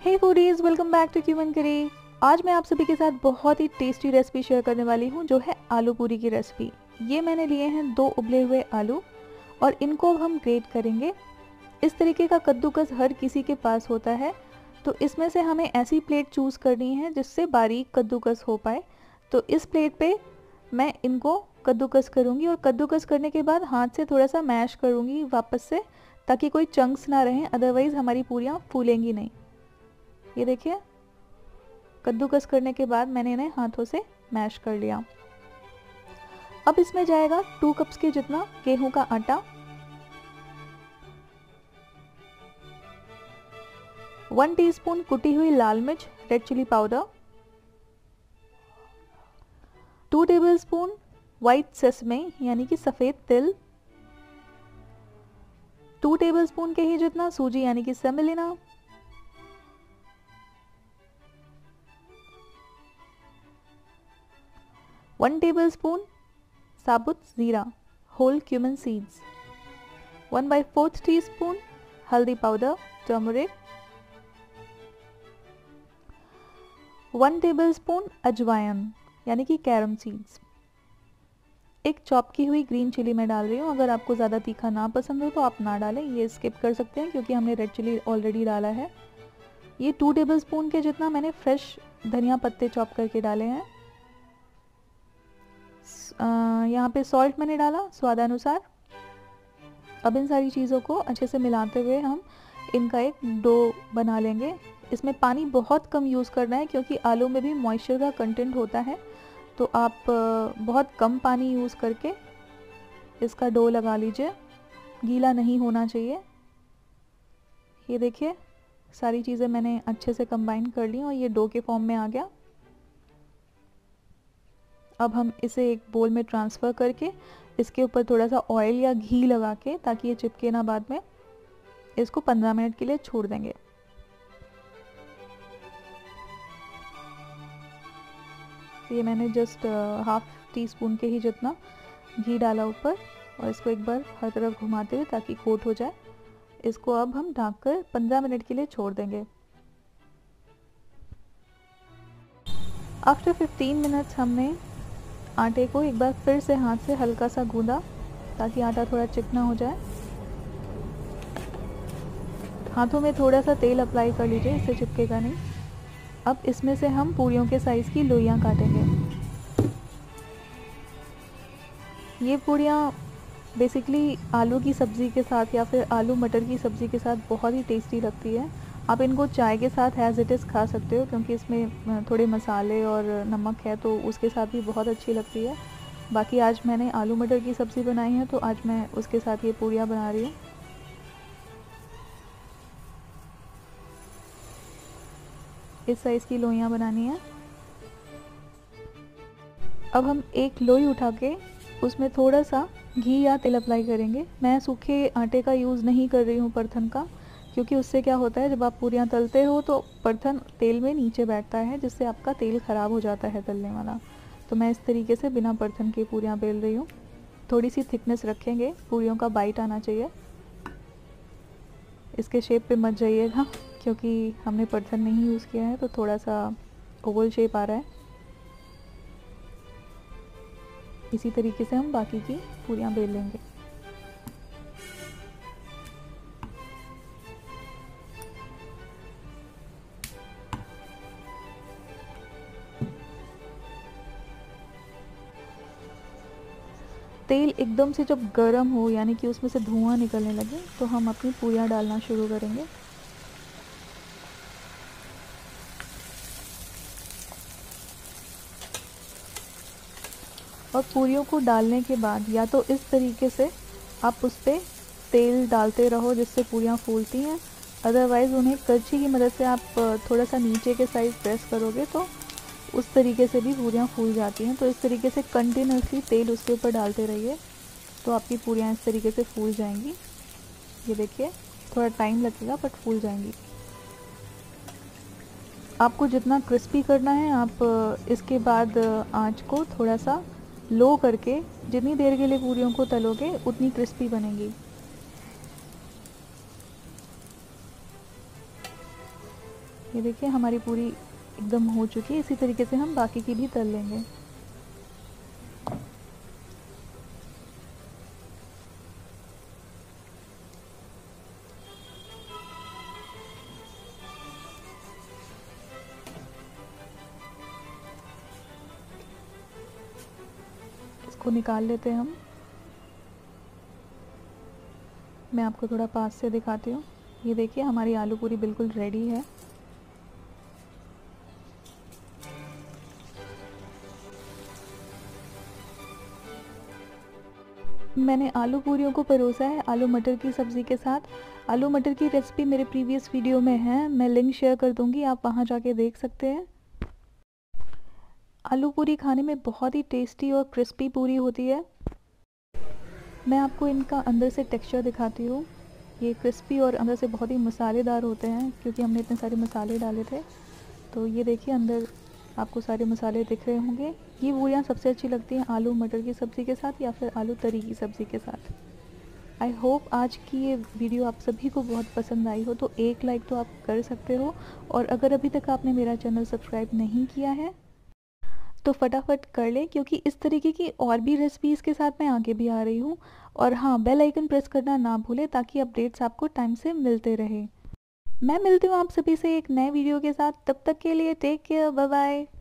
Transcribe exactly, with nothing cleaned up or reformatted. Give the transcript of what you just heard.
Hey foodies, welcome back to cumin curry. आज मैं आप सभी के साथ बहुत ही टेस्टी रेसिपी शेयर करने वाली हूँ जो है आलू पूरी की रेसिपी। ये मैंने लिए हैं दो उबले हुए आलू और इनको हम ग्रेट करेंगे। इस तरीके का कद्दूकस हर किसी के पास होता है, तो इसमें से हमें ऐसी प्लेट चूज़ करनी है जिससे बारीक कद्दूकस हो पाए। तो इस प्लेट पे मैं इनको कद्दूकस करूँगी और कद्दूकस करने के बाद हाथ से थोड़ा सा मैश करूँगी वापस से, ताकि कोई चंक्स ना रहें, अदरवाइज़ हमारी पूरियाँ फूलेंगी नहीं। ये देखिए, कद्दूकस करने के बाद मैंने इन्हें हाथों से मैश कर लिया। अब इसमें जाएगा टू कप्स के जितना गेहूं का आटा, वन टीस्पून कुटी हुई लाल मिर्च red chilli powder, two tablespoon white sesame यानी कि सफ़ेद तिल, टू टेबलस्पून के ही जितना सूजी यानी कि सेमेलिना, वन टेबलस्पून साबुत ज़ीरा whole cumin seeds, one by fourth teaspoon हल्दी पाउडर टर्मरिक, वन टेबलस्पून अजवाइन यानी कि कैरम सीड्स, एक चॉप की हुई ग्रीन चिली मैं डाल रही हूँ। अगर आपको ज़्यादा तीखा ना पसंद हो तो आप ना डालें, ये स्किप कर सकते हैं क्योंकि हमने रेड चिली ऑलरेडी डाला है। ये टू टेबलस्पून के जितना मैंने फ्रेश धनिया पत्ते चॉप करके डाले हैं। यहाँ पे सॉल्ट मैंने डाला स्वादानुसार। अब इन सारी चीज़ों को अच्छे से मिलाते हुए हम इनका एक डो बना लेंगे। इसमें पानी बहुत कम यूज़ करना है क्योंकि आलू में भी मॉइस्चर का कंटेंट होता है, तो आप बहुत कम पानी यूज़ करके इसका डो लगा लीजिए, गीला नहीं होना चाहिए। ये देखिए, सारी चीज़ें मैंने अच्छे से कंबाइन कर ली और ये डो के फॉर्म में आ गया। अब हम इसे एक बोल में ट्रांसफ़र करके इसके ऊपर थोड़ा सा ऑयल या घी लगा के, ताकि ये चिपके ना बाद में, इसको पंद्रह मिनट के लिए छोड़ देंगे। ये मैंने जस्ट हाफ टी स्पून के ही जितना घी डाला ऊपर और इसको एक बार हर तरफ घुमाते हुए ताकि कोट हो जाए। इसको अब हम ढककर पंद्रह मिनट के लिए छोड़ देंगे। आफ्टर फिफ्टीन मिनट्स हमने आटे को एक बार फिर से हाथ से हल्का सा गूंदा ताकि आटा थोड़ा चिकना हो जाए। हाथों में थोड़ा सा तेल अप्लाई कर लीजिए, इससे चिपकेगा नहीं। अब इसमें से हम पूरियों के साइज़ की लोइयां काटेंगे। ये पूरियां बेसिकली आलू की सब्ज़ी के साथ या फिर आलू मटर की सब्ज़ी के साथ बहुत ही टेस्टी लगती है। आप इनको चाय के साथ एज इट इज़ खा सकते हो क्योंकि इसमें थोड़े मसाले और नमक है, तो उसके साथ भी बहुत अच्छी लगती है। बाकी आज मैंने आलू मटर की सब्ज़ी बनाई है, तो आज मैं उसके साथ ये पूरियाँ बना रही हूँ। इस साइज़ की लोइयाँ बनानी है। अब हम एक लोई उठा के उसमें थोड़ा सा घी या तेल अप्लाई करेंगे। मैं सूखे आटे का यूज़ नहीं कर रही हूँ, परथन का, क्योंकि उससे क्या होता है, जब आप पूरियाँ तलते हो तो परथन तेल में नीचे बैठता है, जिससे आपका तेल ख़राब हो जाता है तलने वाला। तो मैं इस तरीके से बिना परथन के पूरियाँ बेल रही हूँ। थोड़ी सी थिकनेस रखेंगे, पूरियों का बाइट आना चाहिए। इसके शेप पे मत जाइएगा क्योंकि हमने परथन नहीं यूज़ किया है, तो थोड़ा सा ओवल शेप आ रहा है। इसी तरीके से हम बाकी की पूरियाँ बेल लेंगे। तेल एकदम से जब गर्म हो, यानी कि उसमें से धुआं निकलने लगे, तो हम अपनी पूरियाँ डालना शुरू करेंगे। और पूरियों को डालने के बाद या तो इस तरीके से आप उस पर तेल डालते रहो जिससे पूरियाँ फूलती हैं, अदरवाइज़ उन्हें करछी की मदद से आप थोड़ा सा नीचे के साइड प्रेस करोगे तो उस तरीके से भी पूरियाँ फूल जाती हैं। तो इस तरीके से कंटिन्यूसली तेल उसके ऊपर डालते रहिए, तो आपकी पूरियाँ इस तरीके से फूल जाएंगी। ये देखिए, थोड़ा टाइम लगेगा बट फूल जाएंगी। आपको जितना क्रिस्पी करना है, आप इसके बाद आंच को थोड़ा सा लो करके जितनी देर के लिए पूरियों को तलोगे उतनी क्रिस्पी बनेगी। ये देखिए हमारी पूरी एकदम हो चुकी है। इसी तरीके से हम बाकी की भी तल लेंगे। इसको निकाल लेते हैं हम। मैं आपको थोड़ा पास से दिखाती हूँ। ये देखिए हमारी आलू पूरी बिल्कुल रेडी है। मैंने आलू पूरियों को परोसा है आलू मटर की सब्ज़ी के साथ। आलू मटर की रेसिपी मेरे प्रीवियस वीडियो में है, मैं लिंक शेयर कर दूंगी, आप वहां जाके देख सकते हैं। आलू पूरी खाने में बहुत ही टेस्टी और क्रिस्पी पूरी होती है। मैं आपको इनका अंदर से टेक्सचर दिखाती हूँ। ये क्रिस्पी और अंदर से बहुत ही मसालेदार होते हैं क्योंकि हमने इतने सारे मसाले डाले थे। तो ये देखिए अंदर आपको सारे मसाले दिख रहे होंगे। ये पूरियाँ सबसे अच्छी लगती हैं आलू मटर की सब्ज़ी के साथ या फिर आलू तरी की सब्ज़ी के साथ। आई होप आज की ये वीडियो आप सभी को बहुत पसंद आई हो, तो एक लाइक तो आप कर सकते हो। और अगर अभी तक आपने मेरा चैनल सब्सक्राइब नहीं किया है तो फटाफट कर लें, क्योंकि इस तरीके की और भी रेसिपीज़ के साथ मैं आगे भी आ रही हूँ। और हाँ, बेल आइकन प्रेस करना ना भूलें ताकि अपडेट्स आपको टाइम से मिलते रहे। मैं मिलती हूँ आप सभी से एक नए वीडियो के साथ। तब तक के लिए टेक केयर, बाय बाय।